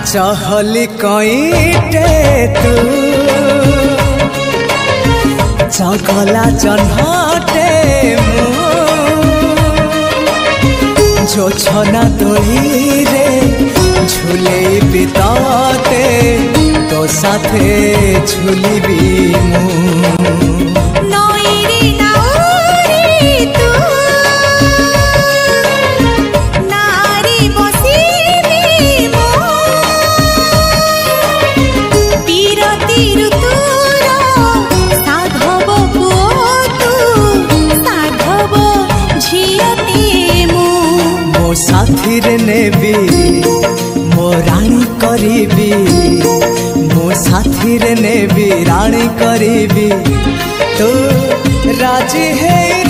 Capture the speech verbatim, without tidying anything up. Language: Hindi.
चहली कईटे तू चकला चन्हाटे जो छना तोही रे झूले बिताते तो साथे झूली भी साथी रे नेबी मो रानी करीबी मो साथी रे नेबी रानी करीबी तो राजी है।